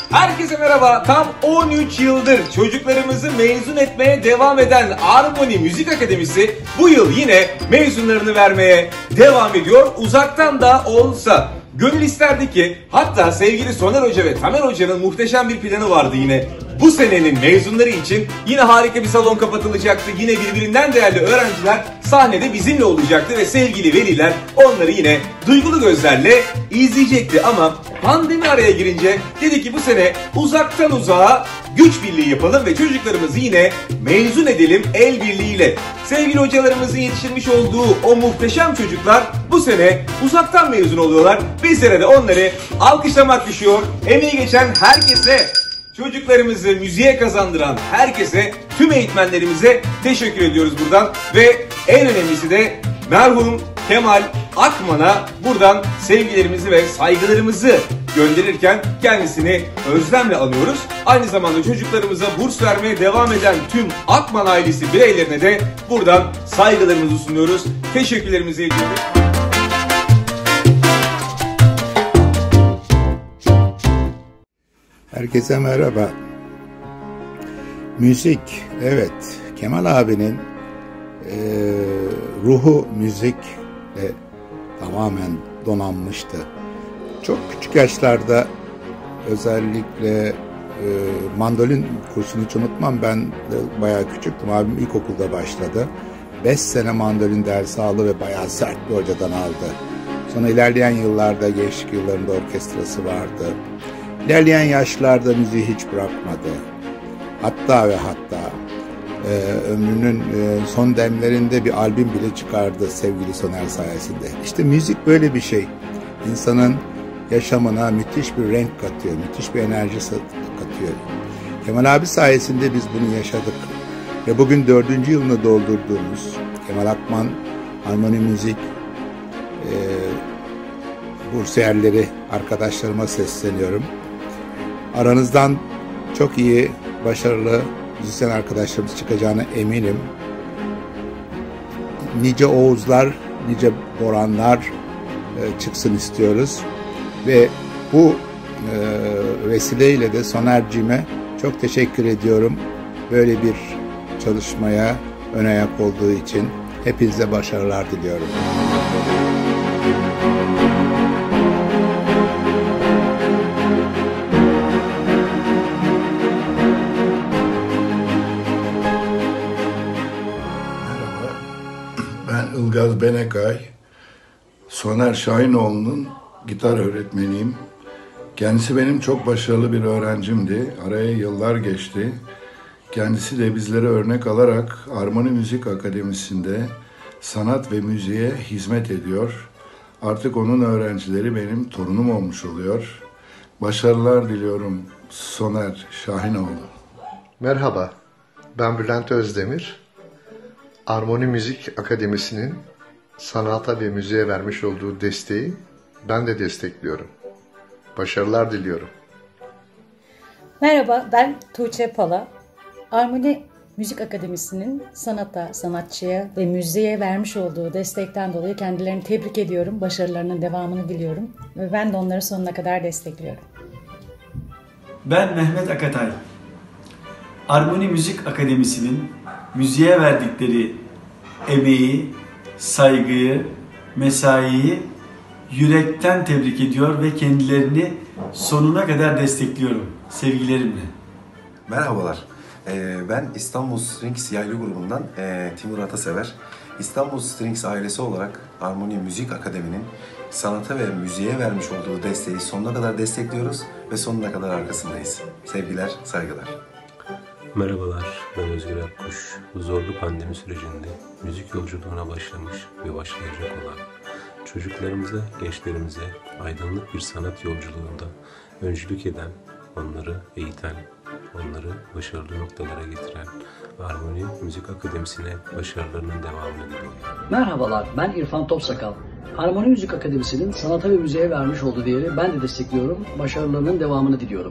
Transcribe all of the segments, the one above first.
Herkese merhaba. Tam 13 yıldır çocuklarımızı mezun etmeye devam eden Armoni Müzik Akademisi bu yıl yine mezunlarını vermeye devam ediyor. Uzaktan da olsa. Gönül isterdi ki, hatta sevgili Soner Hoca ve Tamer Hoca'nın muhteşem bir planı vardı yine. Bu senenin mezunları için yine harika bir salon kapatılacaktı. Yine birbirinden değerli öğrenciler sahnede bizimle olacaktı ve sevgili veliler onları yine duygulu gözlerle izleyecekti. Ama pandemi araya girince dedi ki bu sene uzaktan uzağa güç birliği yapalım ve çocuklarımızı yine mezun edelim el birliğiyle. Sevgili hocalarımızın yetiştirmiş olduğu o muhteşem çocuklar bu sene uzaktan mezun oluyorlar. Bizlere de onları alkışlamak düşüyor. Emeği geçen herkese, çocuklarımızı müziğe kazandıran herkese, tüm eğitmenlerimize teşekkür ediyoruz buradan. Ve en önemlisi de merhum Kemal Akman'a buradan sevgilerimizi ve saygılarımızı gönderirken kendisini özlemle anıyoruz. Aynı zamanda çocuklarımıza burs vermeye devam eden tüm Akman ailesi bireylerine de buradan saygılarımızı sunuyoruz. Teşekkürlerimizi ediyoruz. Herkese merhaba. Müzik, evet, Kemal abinin ruhu müzikle tamamen donanmıştı. Çok küçük yaşlarda özellikle mandolin kursunu hiç unutmam. Ben de bayağı küçüktüm. Abim ilkokulda başladı. 5 sene mandolin dersi aldı ve bayağı sert bir hocadan aldı. Sonra ilerleyen yıllarda, gençlik yıllarında orkestrası vardı. İlerleyen yaşlarda müziği hiç bırakmadı. Hatta ömrünün son demlerinde bir albüm bile çıkardı sevgili Soner sayesinde. İşte müzik böyle bir şey. İnsanın yaşamına müthiş bir renk katıyor, müthiş bir enerji katıyor. Kemal abi sayesinde biz bunu yaşadık. Ve bugün 4. yılını doldurduğumuz Kemal Akman Armoni Müzik bursiyerleri arkadaşlarıma sesleniyorum. Aranızdan çok iyi, başarılı müzisyen arkadaşlarımız çıkacağına eminim. Nice Oğuzlar, nice Boranlar çıksın istiyoruz. Ve bu vesileyle de Soner'cime çok teşekkür ediyorum. Böyle bir çalışmaya ön ayak olduğu için hepinize başarılar diliyorum. Ben Ilgaz Benekay, Soner Şahinoğlu'nun gitar öğretmeniyim. Kendisi benim çok başarılı bir öğrencimdi. Araya yıllar geçti. Kendisi de bizlere örnek alarak Armoni Müzik Akademisi'nde sanat ve müziğe hizmet ediyor. Artık onun öğrencileri benim torunum olmuş oluyor. Başarılar diliyorum Soner Şahinoğlu. Merhaba, ben Bülent Özdemir. Armoni Müzik Akademisi'nin sanata ve müziğe vermiş olduğu desteği ben de destekliyorum. Başarılar diliyorum. Merhaba, ben Tuğçe Pala. Armoni Müzik Akademisi'nin sanata, sanatçıya ve müziğe vermiş olduğu destekten dolayı kendilerini tebrik ediyorum. Başarılarının devamını diliyorum. Ve ben de onları sonuna kadar destekliyorum. Ben Mehmet Akatay. Armoni Müzik Akademisi'nin müziğe verdikleri emeği, saygıyı, mesaiyi yürekten tebrik ediyor ve kendilerini sonuna kadar destekliyorum. Sevgilerimle. Merhabalar. Ben İstanbul Strings Yaylı grubundan Timur Atasever. İstanbul Strings ailesi olarak Armoni Müzik Akademi'nin sanata ve müziğe vermiş olduğu desteği sonuna kadar destekliyoruz ve sonuna kadar arkasındayız. Sevgiler, saygılar. Merhabalar, ben Özgür Akkuş. Bu zorlu pandemi sürecinde müzik yolculuğuna başlamış ve başlayacak olan çocuklarımıza, gençlerimize aydınlık bir sanat yolculuğunda öncülük eden, onları eğiten, onları başarılı noktalara getiren Armoni Müzik Akademisi'ne başarılarının devamını diliyorum. Merhabalar, ben İrfan Topsakal. Armoni Müzik Akademisi'nin sanata ve müziğe vermiş olduğu değeri ben de destekliyorum. Başarılarının devamını diliyorum.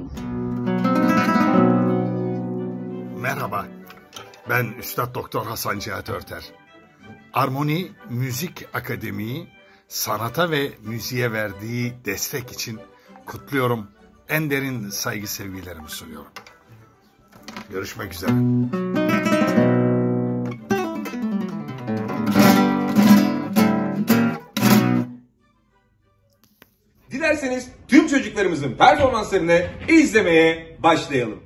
Merhaba, ben Üstad Doktor Hasan Cihat Örter. Armoni Müzik Akademi'yi sanata ve müziğe verdiği destek için kutluyorum, en derin saygı sevgilerimi sunuyorum. Görüşmek üzere. Dilerseniz tüm çocuklarımızın performanslarını izlemeye başlayalım.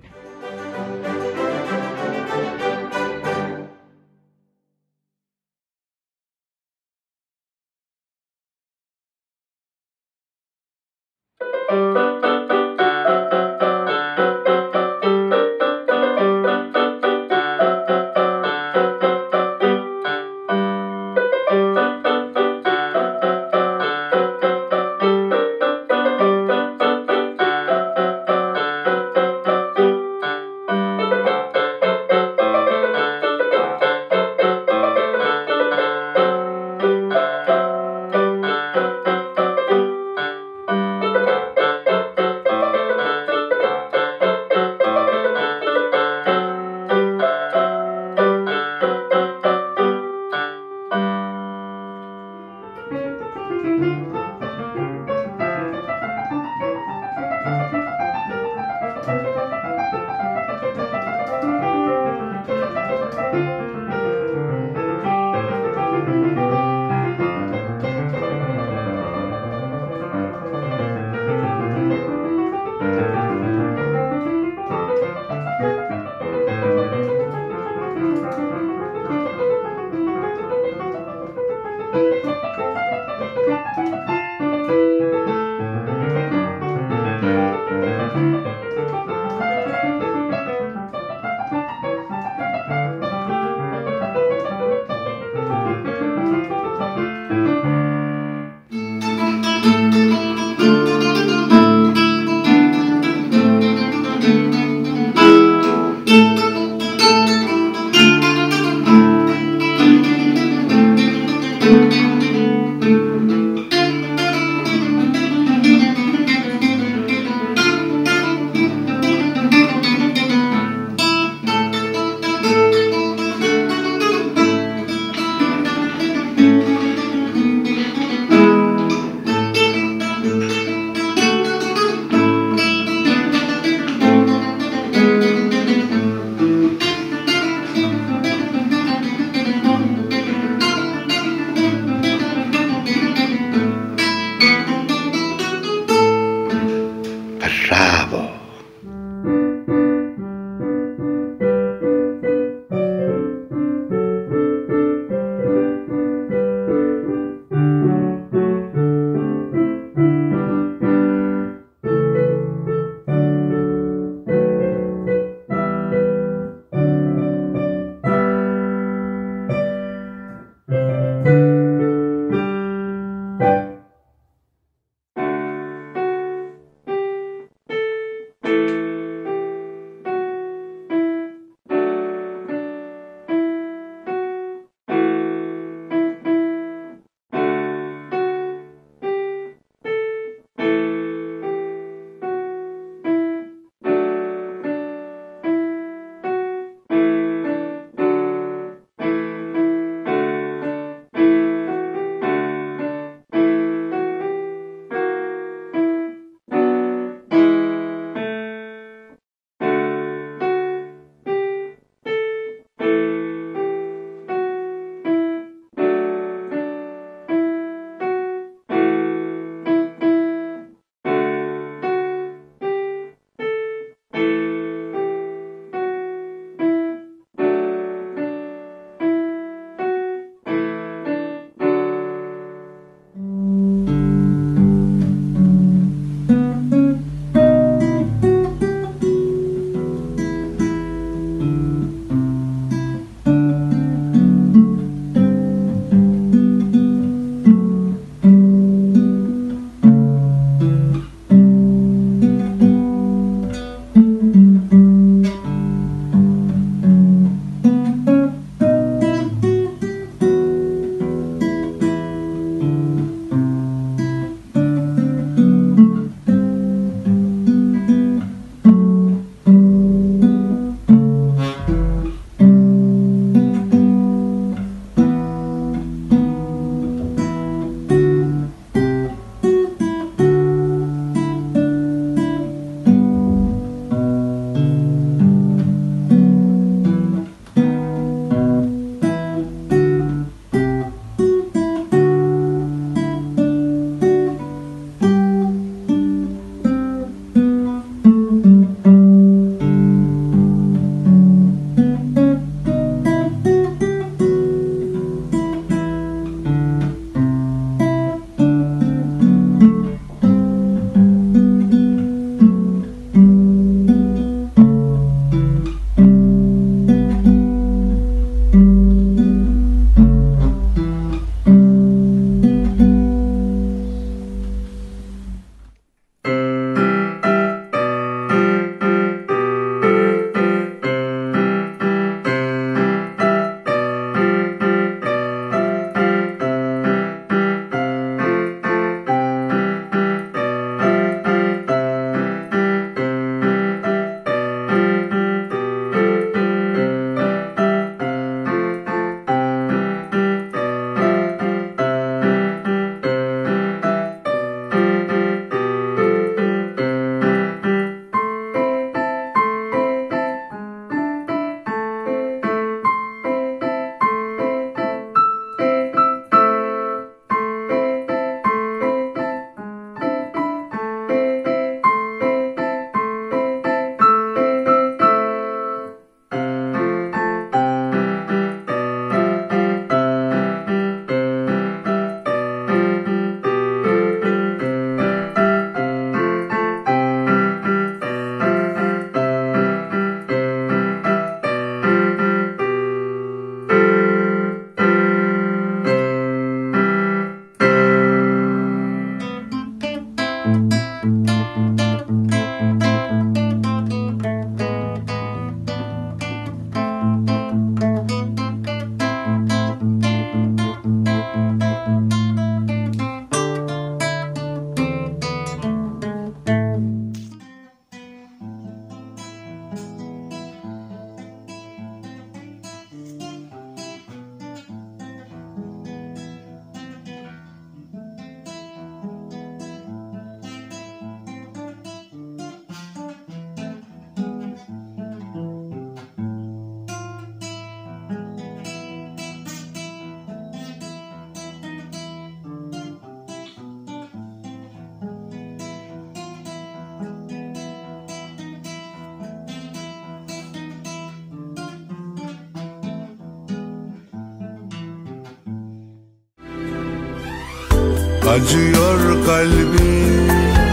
Acıyor kalbim,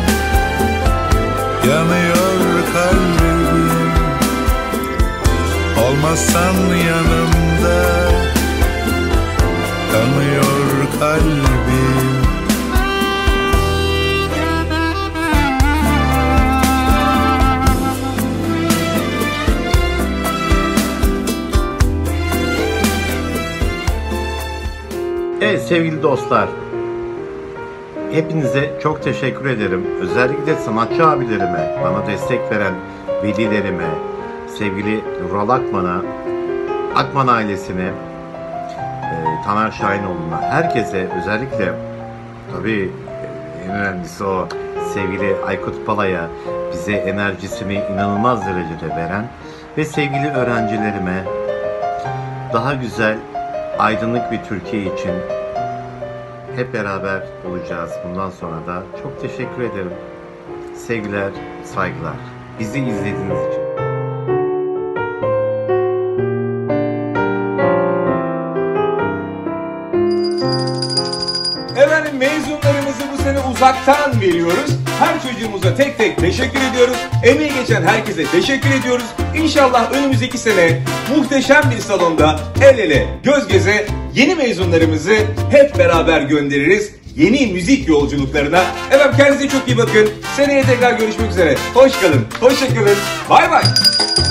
yanıyor kalbim. Olmazsan yanımda, kanıyor kalbim. Evet sevgili dostlar, hepinize çok teşekkür ederim. Özellikle sanatçı abilerime, bana destek veren velilerime, sevgili Vural Akman'a, Akman ailesine, Taner Şahinoğlu'na, herkese, özellikle tabii en önemlisi o sevgili Aykut Pala'ya bize enerjisini inanılmaz derecede veren ve sevgili öğrencilerime daha güzel, aydınlık bir Türkiye için hep beraber olacağız. Bundan sonra da çok teşekkür ederim. Sevgiler, saygılar. Bizi izlediğiniz için. Efendim, mezunlarımızı bu sene uzaktan veriyoruz. Her çocuğumuza tek tek teşekkür ediyoruz. Emeği geçen herkese teşekkür ediyoruz. İnşallah önümüzdeki sene muhteşem bir salonda el ele göz göze yeni mezunlarımızı hep beraber göndeririz yeni müzik yolculuklarına. Efendim, kendinize çok iyi bakın. Seneye tekrar görüşmek üzere. Hoş kalın, hoşça kalın. Bay bay.